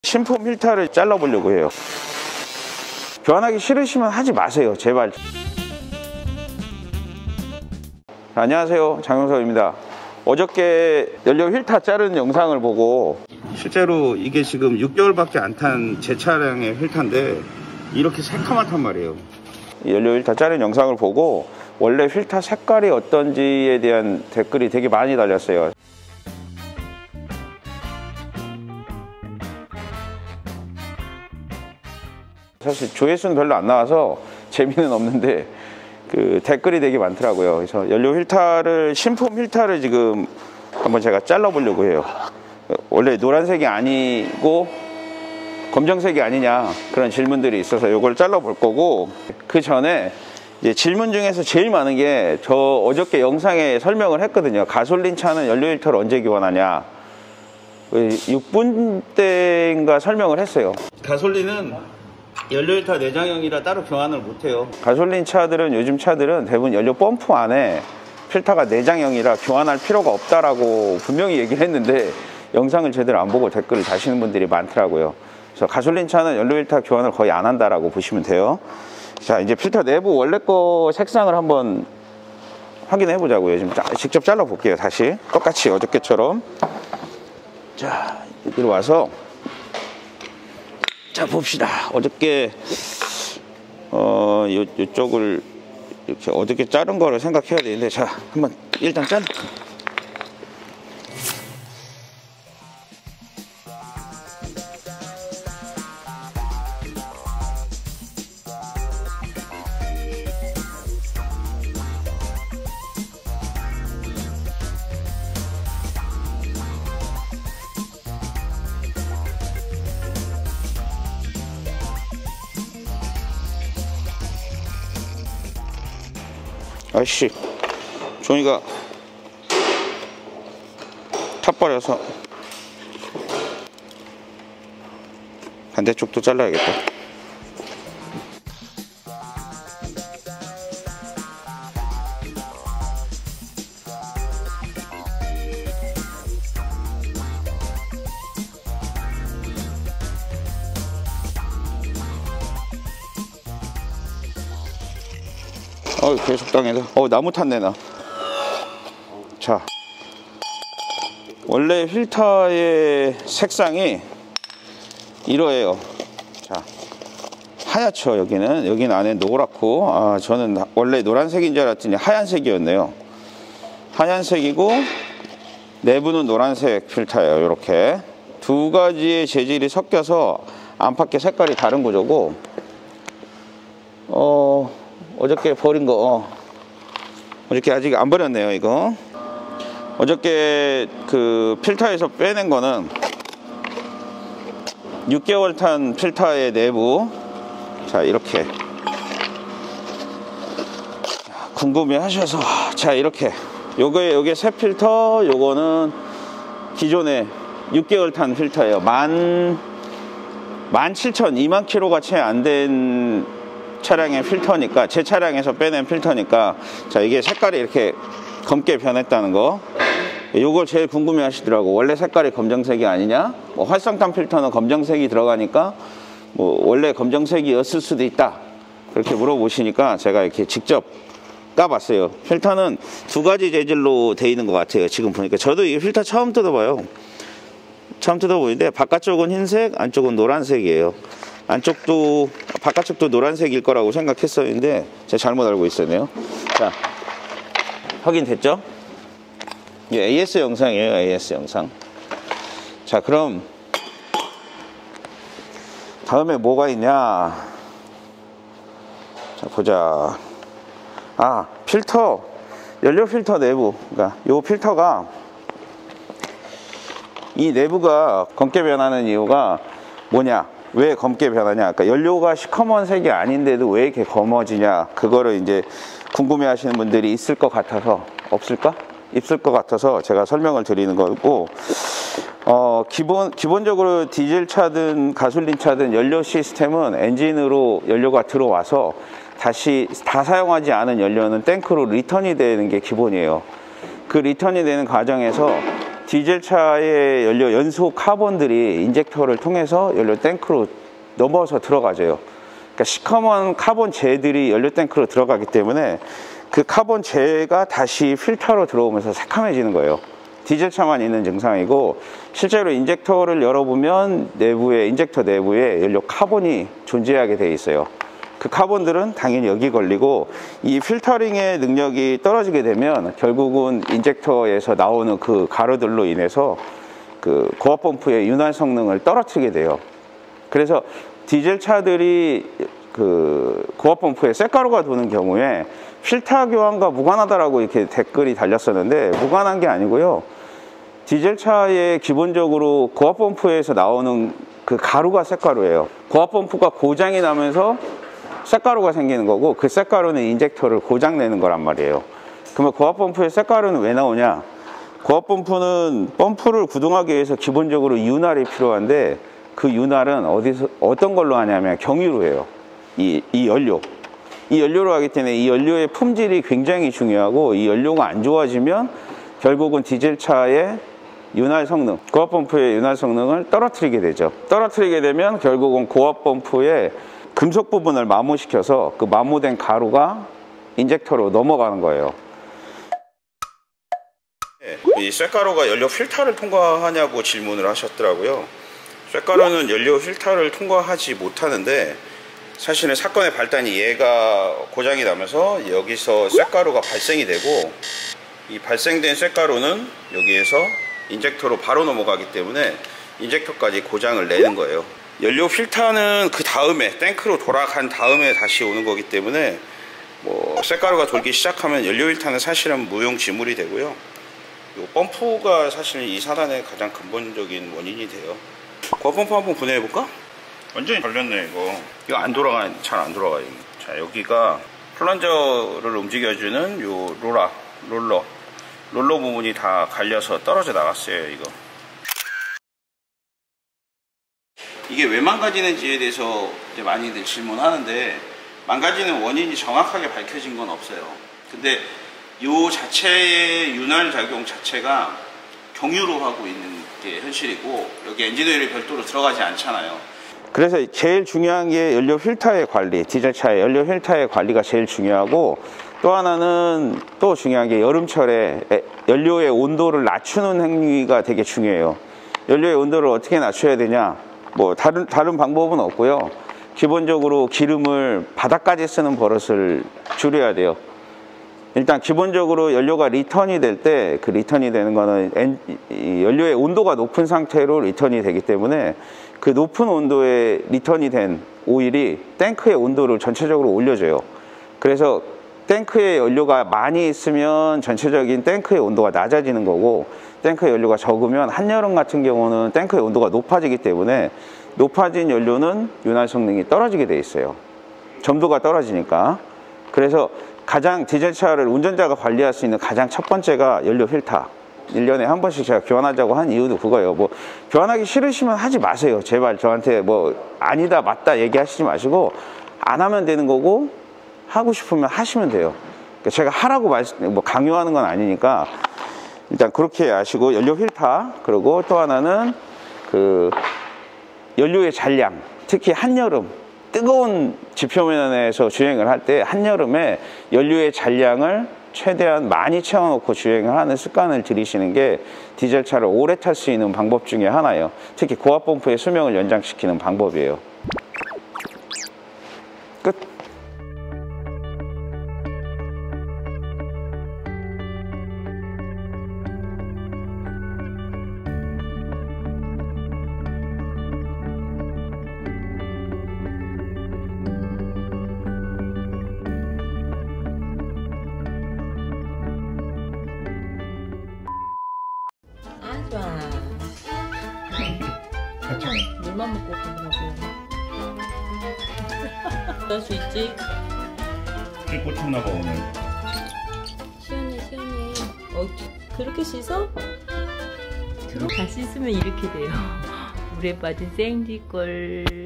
신품 필터를 잘라보려고 해요. 교환하기 싫으시면 하지 마세요, 제발. 안녕하세요, 장용석입니다. 어저께 연료 필터 자르는 영상을 보고 실제로 이게 지금 6개월밖에 안 탄 제 차량의 필터인데 이렇게 새카맣단 말이에요. 연료 필터 자르는 영상을 보고 원래 필터 색깔이 어떤지에 대한 댓글이 되게 많이 달렸어요. 사실 조회수는 별로 안 나와서 재미는 없는데 댓글이 되게 많더라고요. 그래서 연료 필터를, 신품 필터를 지금 한번 제가 잘라보려고 해요. 원래 노란색이 아니고 검정색이 아니냐 그런 질문들이 있어서 이걸 잘라볼 거고, 그 전에 이제 질문 중에서 제일 많은 게 저 어저께 영상에 설명을 했거든요. 가솔린 차는 연료 필터를 언제 교환하냐. 6분대인가 설명을 했어요. 가솔린은 연료 필터 내장형이라 따로 교환을 못해요. 가솔린 차들은, 요즘 차들은 대부분 연료 펌프 안에 필터가 내장형이라 교환할 필요가 없다라고 분명히 얘기를 했는데 영상을 제대로 안 보고 댓글을 다시는 분들이 많더라고요. 그래서 가솔린 차는 연료 필터 교환을 거의 안 한다라고 보시면 돼요. 자, 이제 필터 내부 원래 거 색상을 한번 확인해 보자고요. 지금 직접 잘라 볼게요. 다시 똑같이 어저께처럼. 자, 여기로 와서 자, 봅시다. 어저께 요쪽을 이렇게 어저께 자른 거를 생각해야 되는데, 자, 한번 일단 잘라. 아이씨, 종이가 탑버려서 반대쪽도 잘라야겠다. 계속 당해서 나무 탔네 나. 자, 원래 필터의 색상이 이러해요. 자, 하얗죠. 여기는 안에 노랗고, 저는 원래 노란색인 줄 알았더니 하얀색이었네요. 하얀색이고 내부는 노란색 필터예요. 이렇게 두 가지의 재질이 섞여서 안팎의 색깔이 다른 구조고, 어저께 버린 거, 어저께 아직 안 버렸네요. 이거 어저께 그 필터에서 빼낸 거는 6개월 탄 필터의 내부. 자, 이렇게 궁금해 하셔서, 자, 이렇게 요게 새 필터, 요거는 기존에 6개월 탄 필터예요. 17,000, 2만 킬로가 채 안 된 차량의 필터니까, 제 차량에서 빼낸 필터니까. 자, 이게 색깔이 이렇게 검게 변했다는 거, 요걸 제일 궁금해 하시더라고. 원래 색깔이 검정색이 아니냐, 활성탄 필터는 검정색이 들어가니까 원래 검정색이었을 수도 있다, 그렇게 물어보시니까 제가 이렇게 직접 까봤어요. 필터는 두 가지 재질로 돼 있는 것 같아요. 지금 보니까 저도 이 필터 처음 뜯어봐요. 처음 뜯어보는데 바깥쪽은 흰색, 안쪽은 노란색이에요. 바깥쪽도 노란색일 거라고 생각했었는데 제가 잘못 알고 있었네요. 자, 확인됐죠? 이게 AS 영상이에요. AS 영상. 자, 그럼 다음에 뭐가 있냐. 자, 보자. 필터, 연료 필터 내부. 그러니까 요 필터가, 이 내부가 검게 변하는 이유가 뭐냐, 왜 검게 변하냐. 그러니까 연료가 시커먼색이 아닌데도 왜 이렇게 검어지냐, 그거를 이제 궁금해 하시는 분들이 있을 것 같아서, 없을까? 있을 것 같아서 제가 설명을 드리는 거고, 기본적으로 디젤 차든 가솔린 차든 연료 시스템은 엔진으로 연료가 들어와서 다시 다 사용하지 않은 연료는 탱크로 리턴이 되는 게 기본이에요. 그 리턴이 되는 과정에서 디젤차의 연료 연소 카본들이 인젝터를 통해서 연료 탱크로 넘어서 들어가져요. 그러니까 시커먼 카본 재들이 연료 탱크로 들어가기 때문에 그 카본 재가 다시 필터로 들어오면서 새카매지는 거예요. 디젤차만 있는 증상이고, 실제로 인젝터를 열어보면 내부에, 인젝터 내부에 연료 카본이 존재하게 돼 있어요. 그 카본들은 당연히 여기 걸리고, 이 필터링의 능력이 떨어지게 되면 결국은 인젝터에서 나오는 그 가루들로 인해서 그 고압 펌프의 윤활 성능을 떨어뜨리게 돼요. 그래서 디젤 차들이 그 고압 펌프에 쇳가루가 도는 경우에 필터 교환과 무관하다라고 이렇게 댓글이 달렸었는데, 무관한 게 아니고요. 디젤 차에 기본적으로 고압 펌프에서 나오는 그 가루가 쇳가루예요. 고압 펌프가 고장이 나면서 쇳가루가 생기는 거고, 그 쇳가루는 인젝터를 고장 내는 거란 말이에요. 그러면 고압 펌프에 쇳가루는 왜 나오냐? 고압 펌프는 펌프를 구동하기 위해서 기본적으로 윤활이 필요한데, 그 윤활은 어떤 걸로 하냐면 경유로 해요. 이 연료로 하기 때문에 이 연료의 품질이 굉장히 중요하고, 이 연료가 안 좋아지면 결국은 디젤차의 윤활 성능, 고압 펌프의 윤활 성능을 떨어뜨리게 되죠. 떨어뜨리게 되면 결국은 고압 펌프의 금속 부분을 마모시켜서 그 마모된 가루가 인젝터로 넘어가는 거예요. 이 쇳가루가 연료 필터를 통과하냐고 질문을 하셨더라고요. 쇳가루는 연료 필터를 통과하지 못하는데, 사실은 사건의 발단이 얘가 고장이 나면서 여기서 쇳가루가 발생이 되고, 이 발생된 쇳가루는 여기에서 인젝터로 바로 넘어가기 때문에 인젝터까지 고장을 내는 거예요. 연료 필터는 그 다음에 탱크로 돌아간 다음에 다시 오는 거기 때문에 쇳가루가 돌기 시작하면 연료 필터는 사실은 무용지물이 되고요. 요 펌프가 사실 이 사단의 가장 근본적인 원인이 돼요. 고압 펌프 한번 분해해볼까? 완전히 걸렸네 이거 안 돌아가, 잘 안 돌아가요. 자, 여기가 플런저를 움직여주는 요 롤러 부분이 다 갈려서 떨어져 나갔어요. 이게 왜 망가지는지에 대해서 이제 많이들 질문하는데, 망가지는 원인이 정확하게 밝혀진 건 없어요. 근데 요 자체의 윤활 작용 자체가 경유로 하고 있는 게 현실이고, 여기 엔진오일이 별도로 들어가지 않잖아요. 그래서 제일 중요한 게 연료 필터의 관리, 디젤차의 연료 필터의 관리가 제일 중요하고, 또 하나는 또 중요한 게 여름철에 연료의 온도를 낮추는 행위가 되게 중요해요. 연료의 온도를 어떻게 낮춰야 되냐? 다른 방법은 없고요. 기본적으로 기름을 바닥까지 쓰는 버릇을 줄여야 돼요. 일단 기본적으로 연료가 리턴이 될 때, 그 리턴이 되는 거는 연료의 온도가 높은 상태로 리턴이 되기 때문에, 그 높은 온도에 리턴이 된 오일이 탱크의 온도를 전체적으로 올려줘요. 그래서 탱크에 연료가 많이 있으면 전체적인 탱크의 온도가 낮아지는 거고, 탱크의 연료가 적으면 한여름 같은 경우는 탱크의 온도가 높아지기 때문에 높아진 연료는 윤활 성능이 떨어지게 돼 있어요. 점도가 떨어지니까. 그래서 가장 디젤차를 운전자가 관리할 수 있는 가장 첫 번째가 연료 필터. 1년에 한 번씩 제가 교환하자고 한 이유도 그거예요. 교환하기 싫으시면 하지 마세요. 제발 저한테 아니다 맞다 얘기하시지 마시고, 안 하면 되는 거고, 하고 싶으면 하시면 돼요. 그러니까 제가 하라고 강요하는 건 아니니까 일단 그렇게 아시고, 연료 필터, 그리고 또 하나는 그 연료의 잔량, 특히 한여름 뜨거운 지표면에서 주행을 할 때 한여름에 연료의 잔량을 최대한 많이 채워놓고 주행을 하는 습관을 들이시는 게 디젤차를 오래 탈 수 있는 방법 중에 하나예요. 특히 고압 펌프의 수명을 연장시키는 방법이에요. 끝. 좋아. 물만 먹고 가더라고. 그럴 수 있지? 꽤 꽂혔나봐 오늘. 시원해. 그렇게 씻어? 다 씻으면 이렇게 돼요. 물에 빠진 생쥐꼴.